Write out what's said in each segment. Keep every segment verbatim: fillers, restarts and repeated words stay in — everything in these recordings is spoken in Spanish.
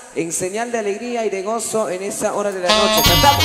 en señal de alegría y de gozo en esa hora de la noche. ¡Cantamos!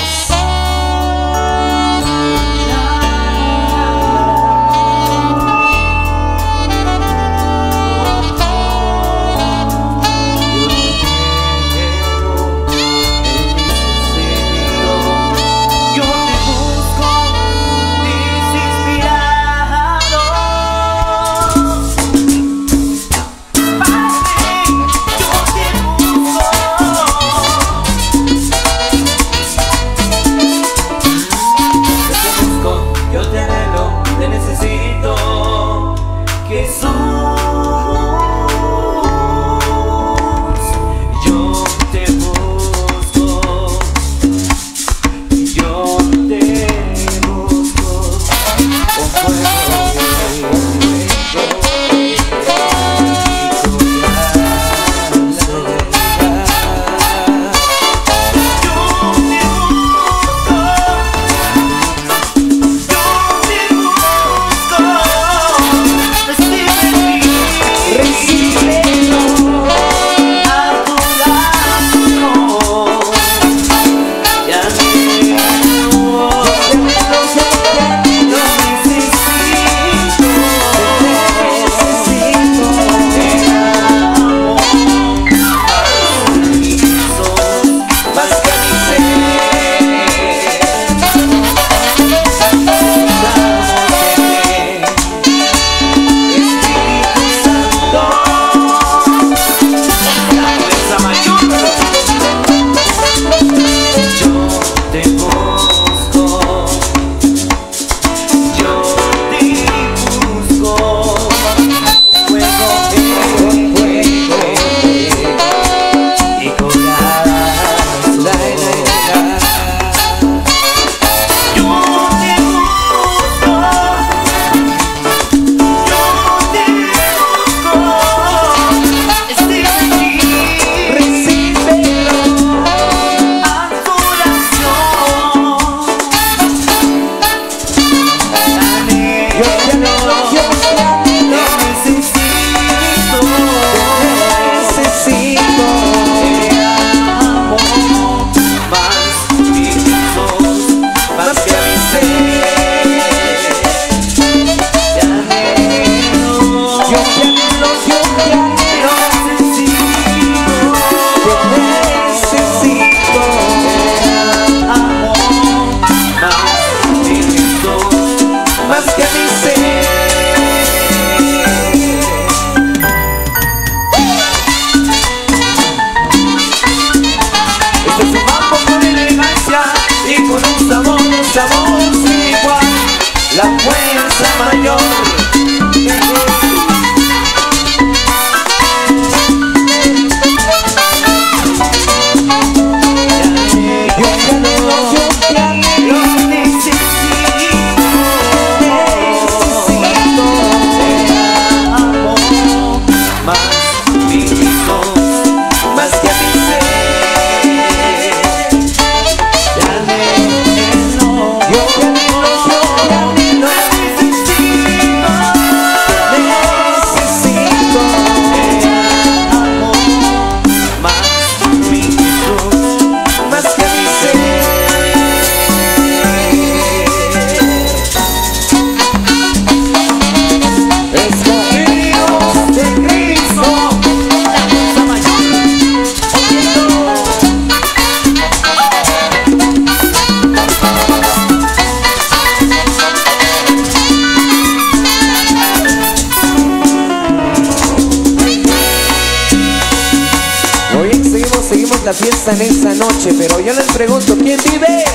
La fiesta en esa noche, pero yo les pregunto, ¿quién vive?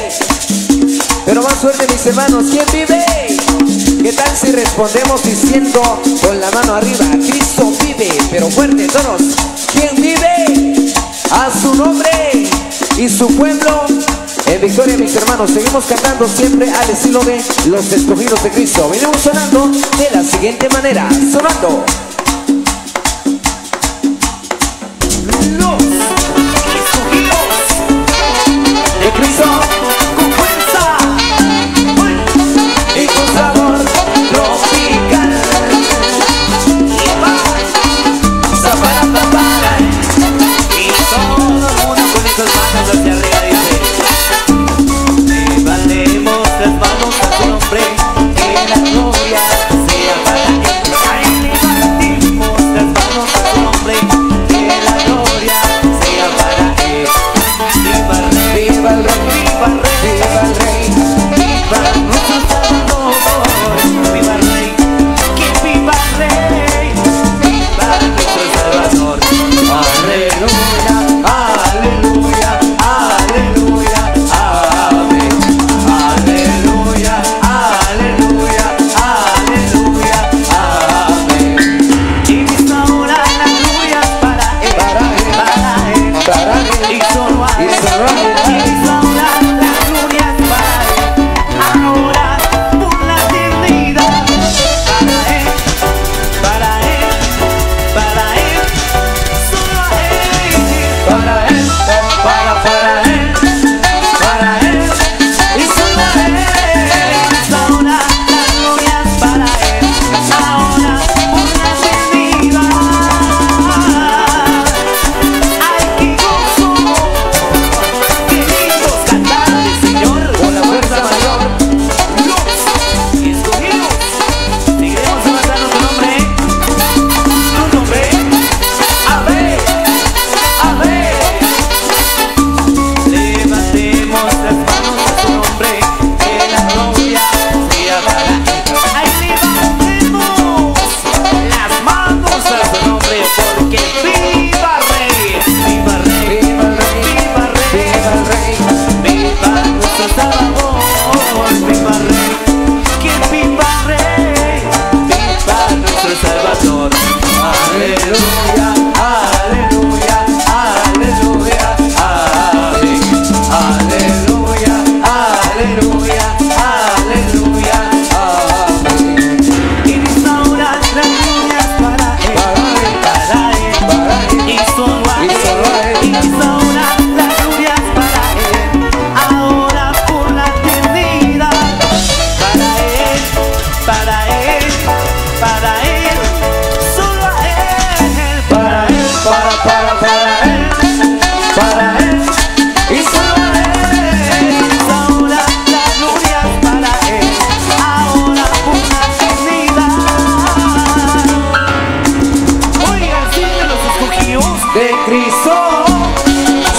Pero más suerte, mis hermanos, ¿quién vive? ¿Qué tal si respondemos diciendo con la mano arriba, Cristo vive? Pero fuerte todos, ¿quién vive? A su nombre y su pueblo en victoria, mis hermanos. Seguimos cantando siempre al estilo de los escogidos de Cristo. Venimos sonando de la siguiente manera, sonando. Cristo con fuerza y con sabor tropical. Y va, zapara, zapara, y solo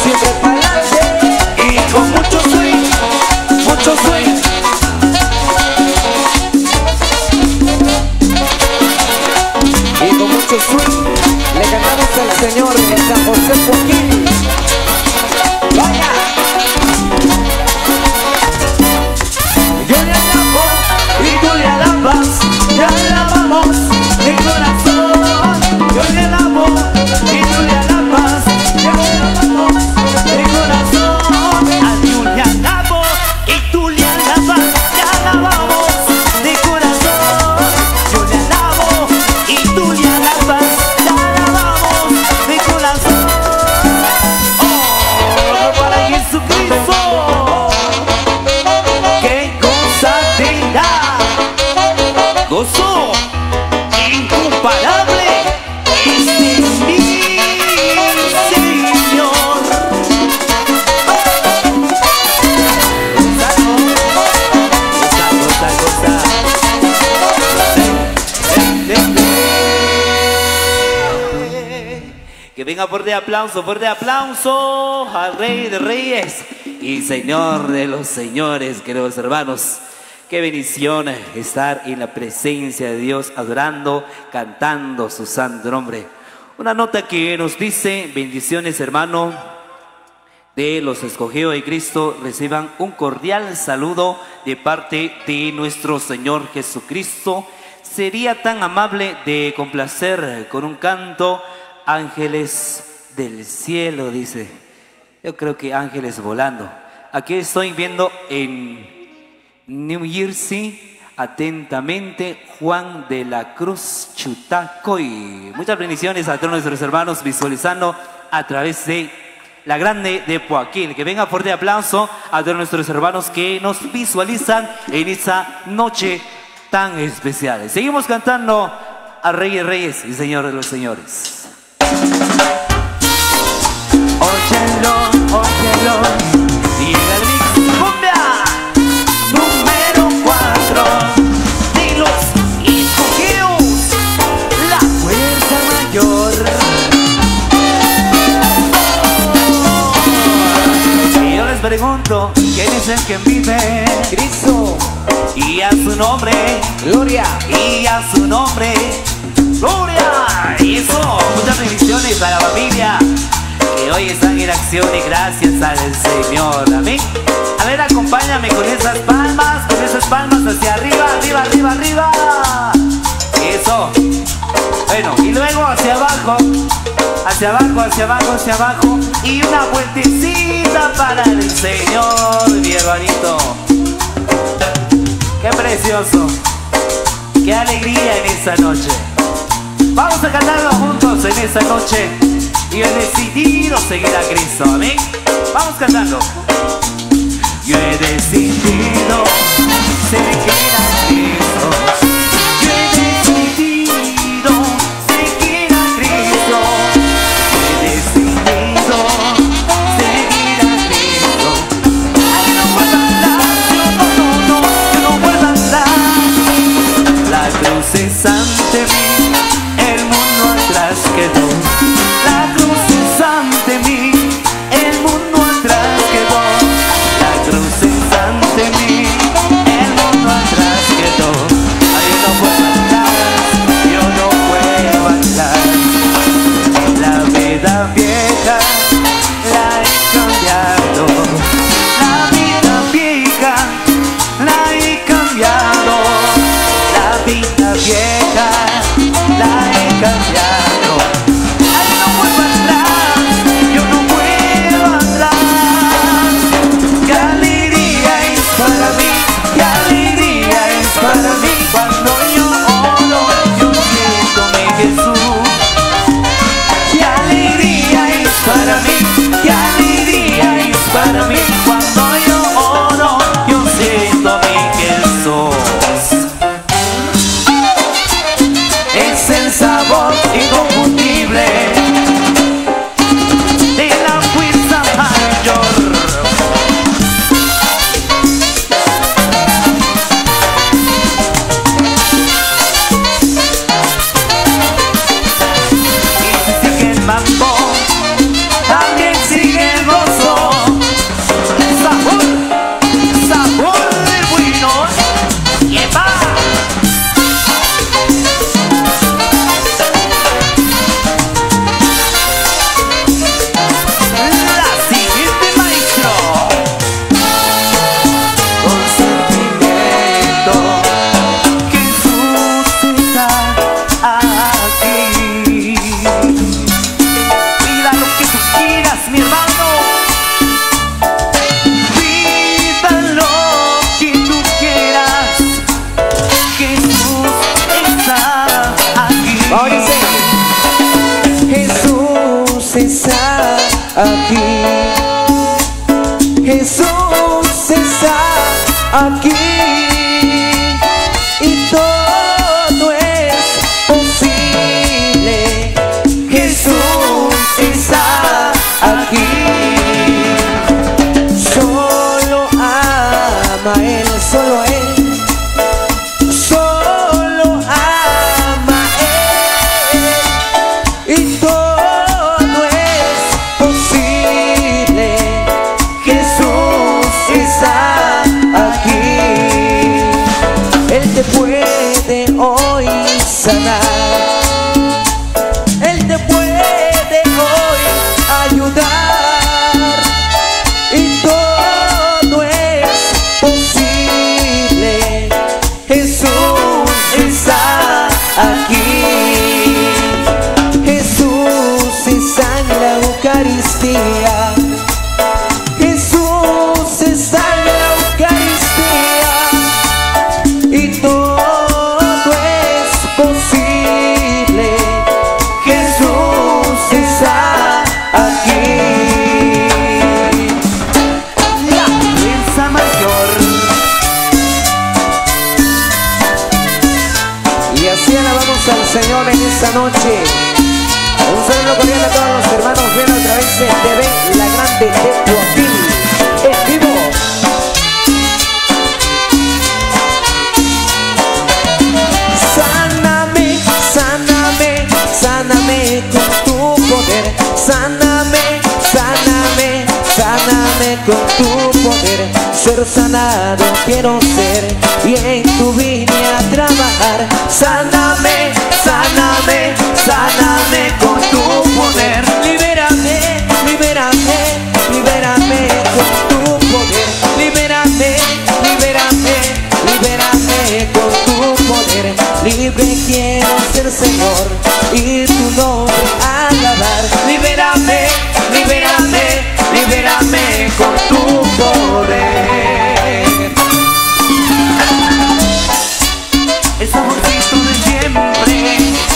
siempre pa'lante. Y con mucho swing, mucho swing. Y con mucho swing le cantamos al Señor en San José Poquín. ¡Vaya! Yo le alabo y tú le alabas, le alabamos de corazón. Yo le alabo y tú le alabas, le alabamos de corazón. A Dios le alabo y tú le alabas, le alabamos de corazón. Yo le alabo y tú le alabas, le alabamos de corazón. Oh, para Jesucristo. ¡Qué cosa te da! Gozo incomparable es de mi Señor. Goza, goza, goza. Eh, eh, eh. Que venga fuerte aplauso, fuerte aplauso al Rey de Reyes y Señor de los señores, queridos hermanos. Qué bendición estar en la presencia de Dios, adorando, cantando su santo nombre. Una nota que nos dice: bendiciones, hermano, de los escogidos de Cristo, reciban un cordial saludo de parte de nuestro Señor Jesucristo. Sería tan amable de complacer con un canto, Ángeles del Cielo, dice. Yo creo que ángeles volando. Aquí estoy viendo en New Jersey, atentamente, Juan de la Cruz Chutacoy. Muchas bendiciones a todos nuestros hermanos visualizando a través de la grande de Poaquil. Que venga fuerte aplauso a todos nuestros hermanos que nos visualizan en esa noche tan especial. Seguimos cantando a Rey de Reyes y Señor de los Señores. Óyelo, óyelo, y el mix cumbia número cuatro de los escogidos, la fuerza mayor. Y yo les pregunto, ¿quién es el que vive? Cristo, Y a su nombre, gloria. y a su nombre, gloria. Y eso, muchas bendiciones a la familia que hoy están en acción y gracias al Señor, amén. A ver, acompáñame con esas palmas, con esas palmas hacia arriba, arriba, arriba, arriba. Eso. Bueno, y luego hacia abajo, hacia abajo, hacia abajo, hacia abajo. Y una vueltecita para el Señor, mi hermanito. Qué precioso, qué alegría en esta noche. Vamos a cantarlo juntos en esta noche. Y he decidido seguir a Cristo, amén. Vamos cantando. Yo he decidido seguir a Cristo. Yo he decidido seguir a Cristo. He decidido seguir a Cristo. Ay, no puedo andar, no, no, no, no, no puedo andar. La cruz es ante mí, el mundo atrás quedó. La cruz es ante mí, el mundo atrás quedó. La cruz es ante mí, el mundo atrás está aquí. Jesús está aquí. Y todo es posible. Jesús está aquí. Solo ama a Él, solo a Él. Puede hoy sanar, Él te puede hoy ayudar, y todo es posible. Jesús está aquí. Jesús está en la Eucaristía. Jesús está en la Eucaristía. Y todo es posible. Jesús está aquí. La fuerza mayor. Y así alabamos al Señor en esta noche. Un saludo cordial a todos los hermanos. Ven otra vez en T V La Grande de Joaquín en vivo. Sáname con tu poder, sáname, sáname, sáname con tu poder. Ser sanado quiero ser y en tu vine a trabajar. Sáname, sáname, sáname con tu poder. Libérame, libérame, libérame con tu poder. Libérame, libérame, libérame con tu poder. Libre quiero ser, Señor, y tu nombre alabar. Libérame, libérame, libérame con tu poder. El favorito de siempre,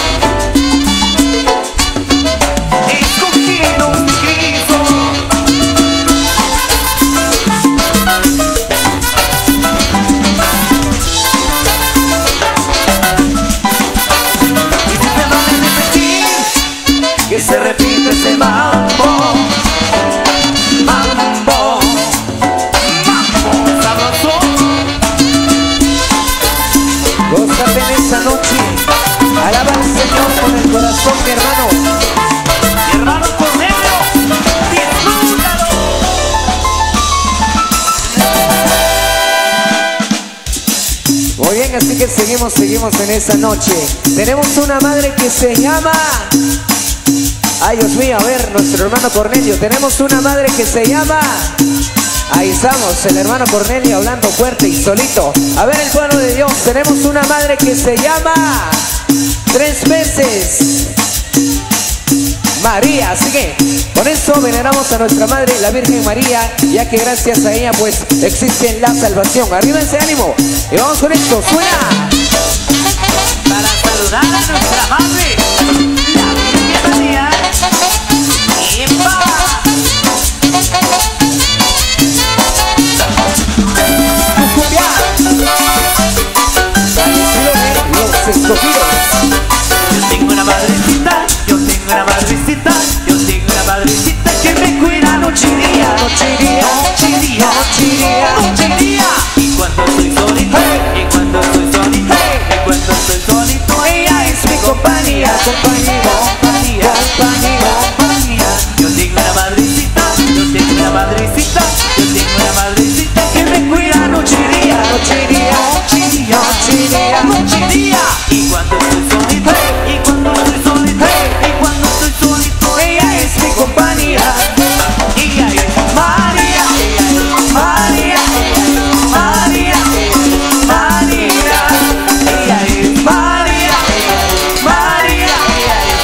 escogido un Cristo. Que se repite ese mambo, mambo, mambo sabroso. Gózate en esta noche, alaba al Señor con el corazón, mi hermano. Mi hermano Cornelio, disfrútalo. Muy bien, así que seguimos, seguimos en esta noche. Tenemos una madre que se llama... Ay, Dios mío, a ver, nuestro hermano Cornelio. Tenemos una madre que se llama... Ahí estamos, el hermano Cornelio hablando fuerte y solito. A ver, el pueblo de Dios, tenemos una madre que se llama... Tres veces María. Así que con eso veneramos a nuestra madre, la Virgen María, ya que gracias a ella pues existe la salvación. Arriba ese ánimo y vamos con esto, suena. Para saludar a nuestra madre, la Virgen María. ¡Epa! Los escogidos. Yo tengo una madrecita, yo tengo una madrecita, yo tengo una madrecita que me cuida noche y día, Noche y día, noche y día, noche y día, noche y día. Y cuando estoy solito, y cuando estoy solito, y cuando estoy solito, ella es mi compañía, compañía, compañía, compañía, compañía. Yo tengo una madrecita, yo tengo una madrecita, yo tengo una madrecita que me cuida noche y día, noche y día, noche y día, noche y día, noche y día. Y cuando estoy solito, y cuando estoy solito, y cuando estoy solito, ella es mi compañía. Ella es María, ella es María, María, María. Ella es María, María,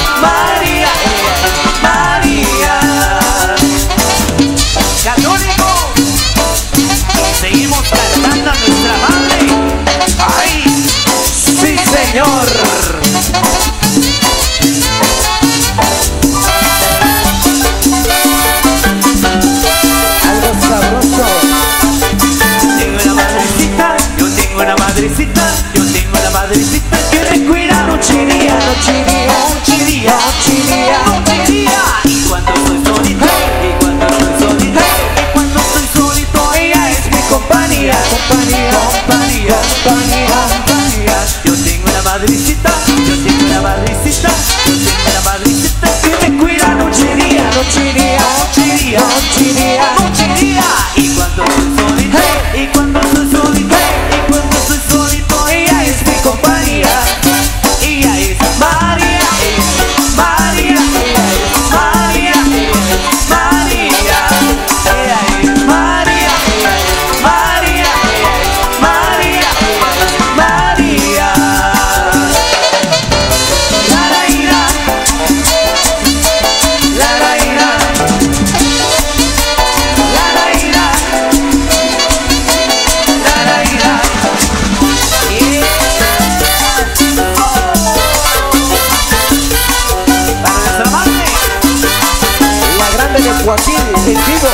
en vivo.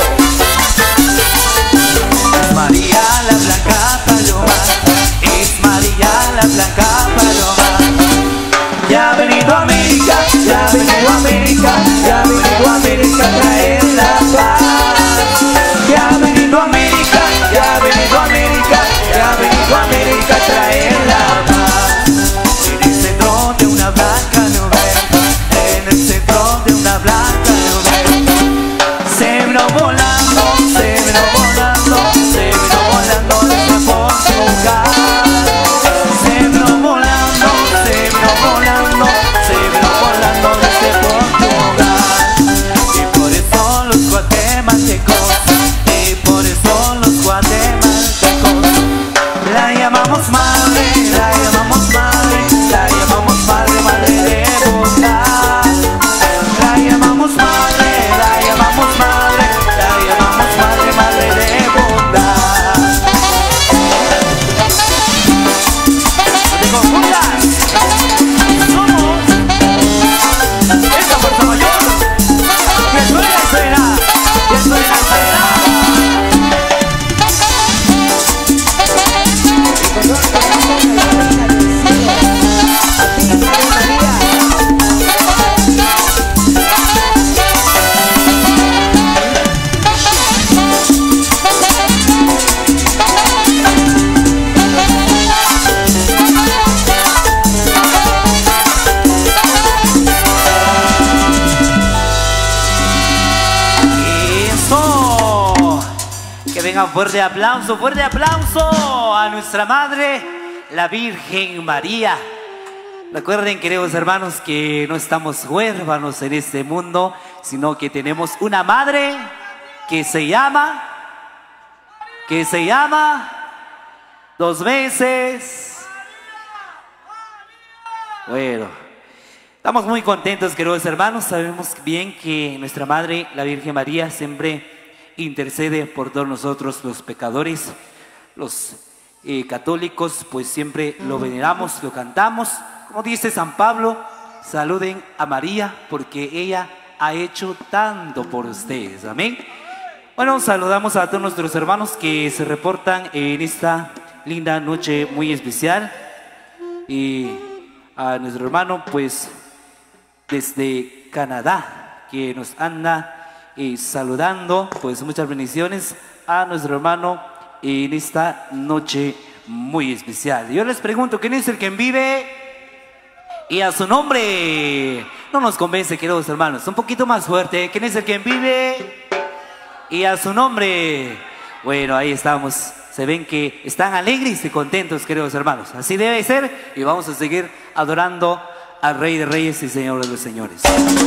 María la blanca paloma, es María la blanca paloma. Ya ha venido a América, ya ha venido a América, ya ha venido a América a traer la paz. Ya ha venido a América, ya ha venido a América, ya ha venido a América a traer la paz. En el centro de una blanca nube, en el centro de una blanca nube, se vino volando, se vino volando, se vino volando desde Portugal. Se vino volando, se vino volando, se vino volando desde Portugal. Y por eso los guatemaltecos, y por eso los guatemaltecos la llamamos madre, la llamamos madre, la llamamos madre, madre de bondad. La llamamos madre, la llamamos madre, la llamamos madre, madre de bondad. No te confundas, somos esta fuerza mayor que suena y suena, que suena y suena. Venga, fuerte aplauso, fuerte aplauso a nuestra Madre, la Virgen María. Recuerden, queridos hermanos, que no estamos huérfanos en este mundo, sino que tenemos una Madre que se llama, que se llama dos veces. Bueno, estamos muy contentos, queridos hermanos. Sabemos bien que nuestra Madre, la Virgen María, siempre intercede por todos nosotros los pecadores. Los eh, católicos pues siempre lo veneramos, lo cantamos. Como dice San Pablo, saluden a María porque ella ha hecho tanto por ustedes. Amén. Bueno, saludamos a todos nuestros hermanos que se reportan en esta linda noche muy especial. Y a nuestro hermano pues desde Canadá que nos anda y saludando, pues muchas bendiciones a nuestro hermano en esta noche muy especial. Yo les pregunto, ¿quién es el que vive? Y a su nombre. No nos convence, queridos hermanos. Un poquito más fuerte. ¿Quién es el que vive? Y a su nombre. Bueno, ahí estamos. Se ven que están alegres y contentos, queridos hermanos. Así debe ser. Y vamos a seguir adorando al Rey de Reyes y Señor de los Señores.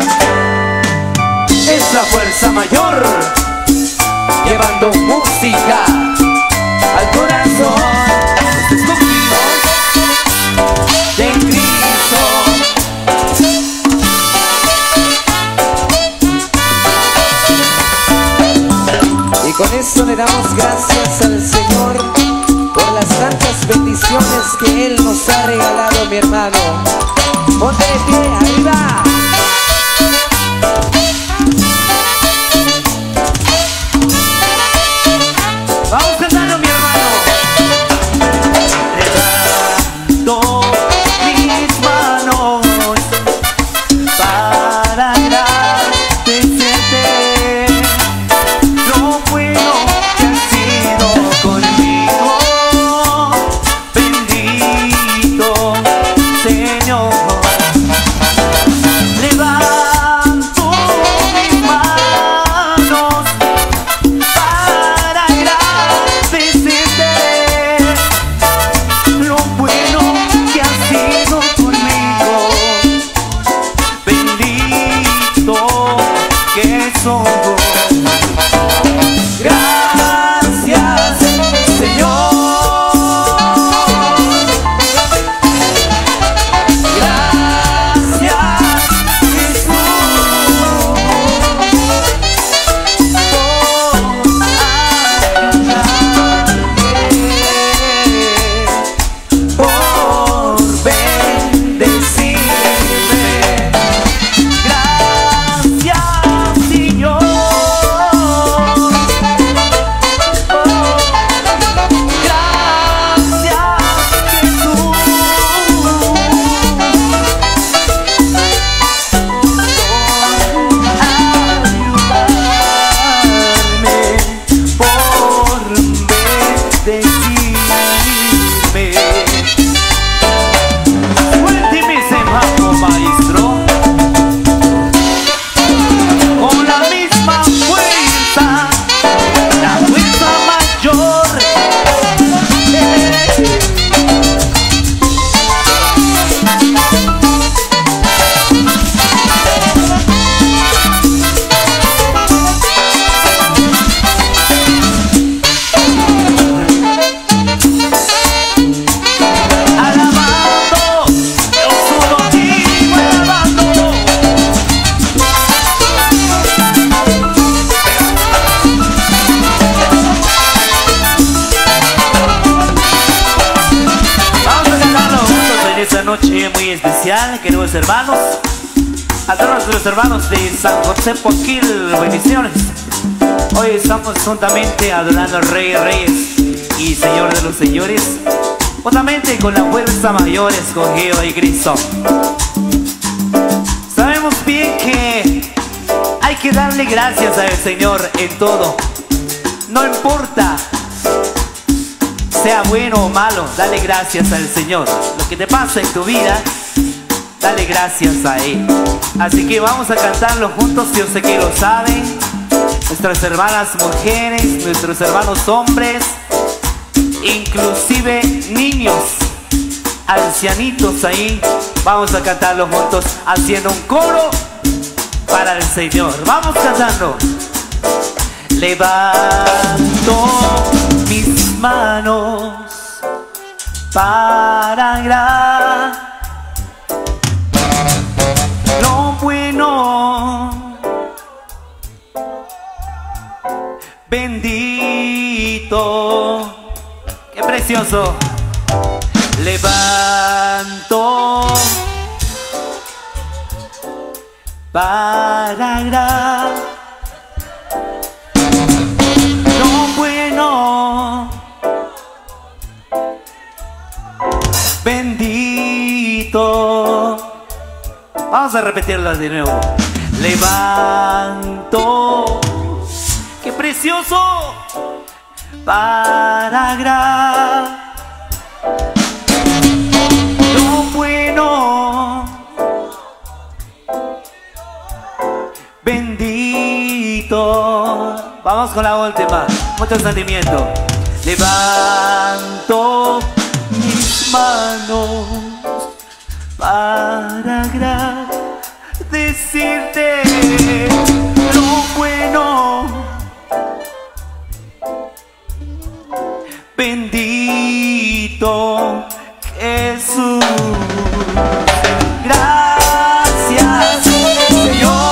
Es la fuerza mayor, llevando música al corazón. Escogidos de Cristo. Y con eso le damos gracias al Señor por las tantas bendiciones que Él nos ha regalado, mi hermano. Ponte de pie, arriba. Vamos cantando, mi hermano. Levanto mis manos para agradecerte lo bueno que has sido conmigo. Bendito Señor. Levanto muy especial, queridos hermanos. A todos nuestros hermanos de San José Poquil, bendiciones. Hoy estamos juntamente adorando al Rey de Reyes y Señor de los Señores, juntamente con la fuerza mayor escogido de Cristo. Sabemos bien que hay que darle gracias al Señor en todo. No importa sea bueno o malo, dale gracias al Señor. Lo que te pasa en tu vida, dale gracias a Él. Así que vamos a cantarlo juntos, yo sé que lo saben. Nuestras hermanas mujeres, nuestros hermanos hombres, inclusive niños, ancianitos ahí. Vamos a cantarlo juntos, haciendo un coro para el Señor. Vamos cantando. Levanto mis manos para agradecer lo bueno, bendito, qué precioso. Levanto para agradecer lo bueno, bendito. Vamos a repetirlo de nuevo. Levanto, qué precioso, para agradecer lo bueno, bendito. Vamos con la última, mucho sentimiento. Levanto mis manos para agradecerte lo bueno, bendito Jesús. Gracias, Señor.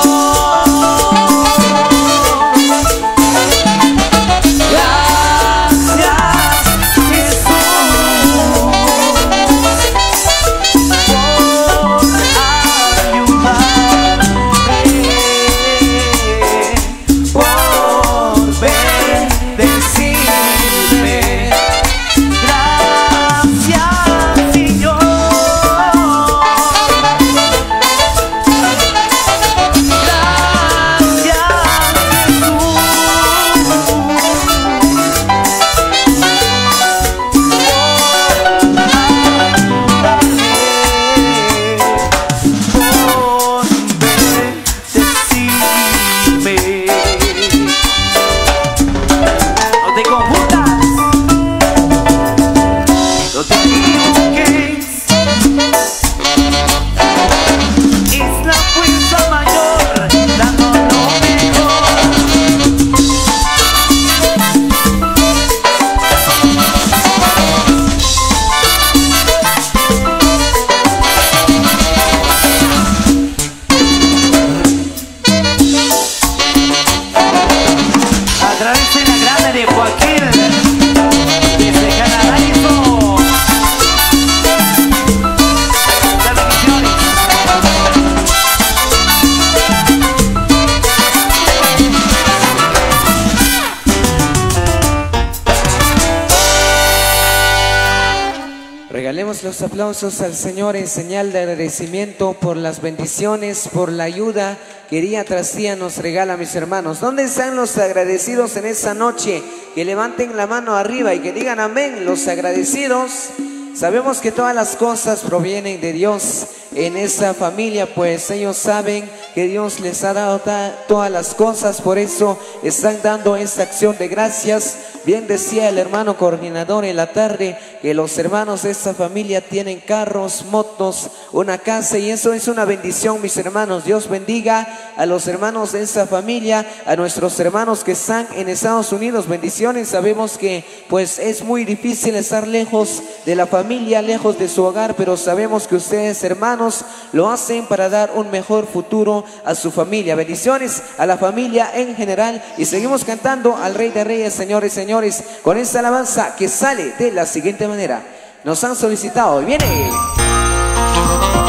Regalemos los aplausos al Señor en señal de agradecimiento por las bendiciones, por la ayuda que día tras día nos regala, mis hermanos. ¿Dónde están los agradecidos en esta noche? Que levanten la mano arriba y que digan amén, los agradecidos. Sabemos que todas las cosas provienen de Dios en esa familia, pues ellos saben que Dios les ha dado todas las cosas, por eso están dando esta acción de gracias. Bien decía el hermano coordinador en la tarde que los hermanos de esta familia tienen carros, motos, una casa, y eso es una bendición, mis hermanos. Dios bendiga a los hermanos de esta familia, a nuestros hermanos que están en Estados Unidos. Bendiciones. Sabemos que pues es muy difícil estar lejos de la familia, lejos de su hogar, pero sabemos que ustedes, hermanos, lo hacen para dar un mejor futuro a su familia. Bendiciones a la familia en general, y seguimos cantando al Rey de Reyes, señores, señores, con esta alabanza que sale de la siguiente manera. Nos han solicitado y viene.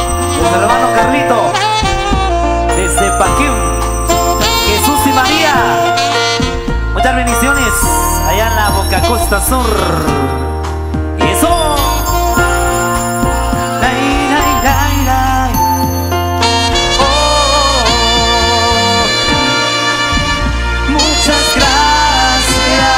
nuestro hermano Carlito, desde Paquín, Jesús y María. Muchas bendiciones allá en la Boca Costa Sur. Y eso. Lai, lai, lai, lai. Oh, muchas gracias.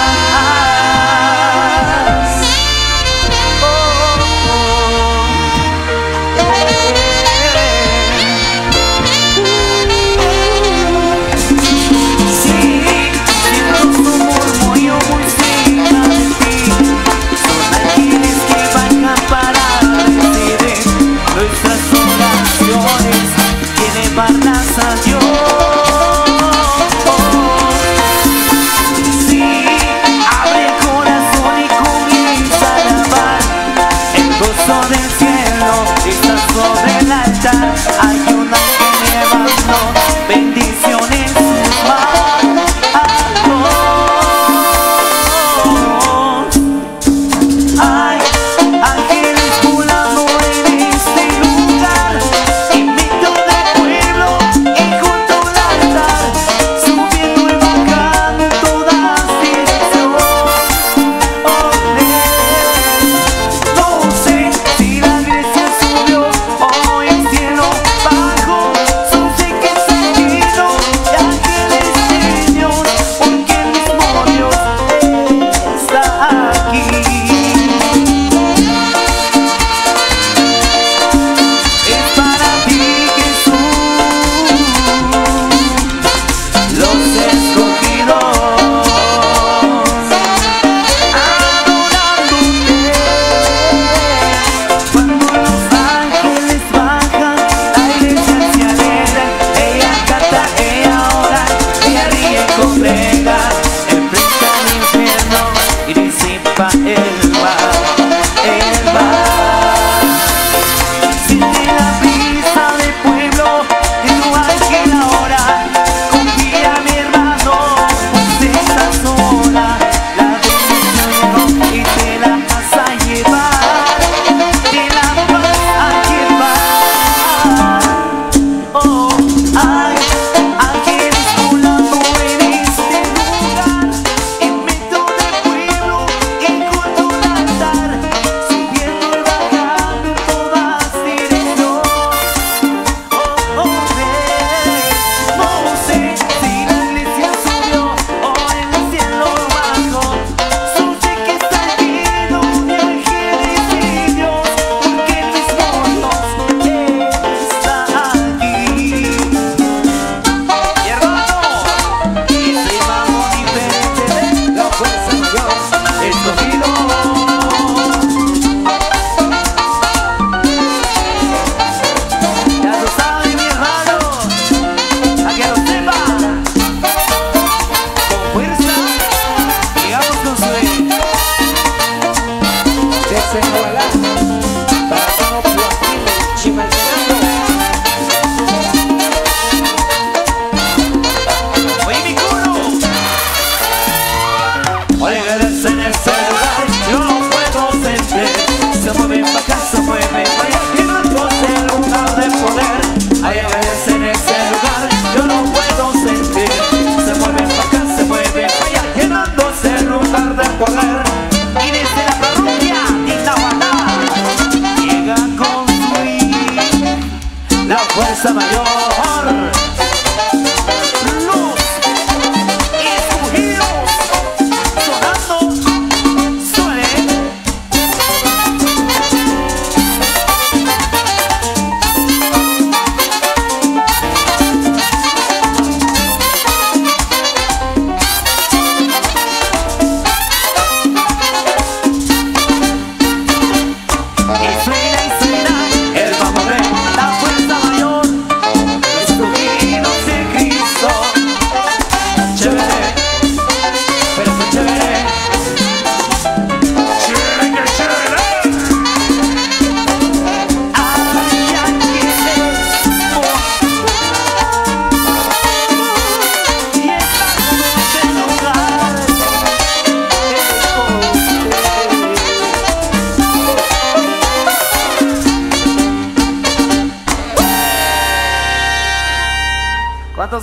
Sí, siento su murmullo muy cerca de ti.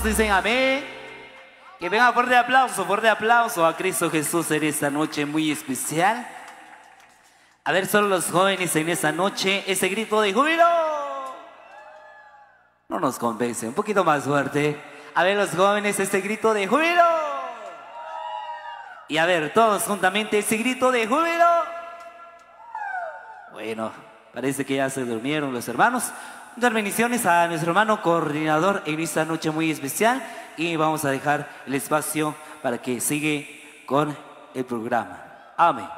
dicen amén. Que venga fuerte aplauso, fuerte aplauso a Cristo Jesús en esta noche muy especial. A ver, solo los jóvenes en esta noche, ese grito de júbilo no nos convence, un poquito más fuerte. A ver, los jóvenes, este grito de júbilo. Y a ver, todos juntamente ese grito de júbilo. Bueno, parece que ya se durmieron los hermanos. Muchas bendiciones a nuestro hermano coordinador en esta noche muy especial. Y vamos a dejar el espacio para que siga con el programa. Amén.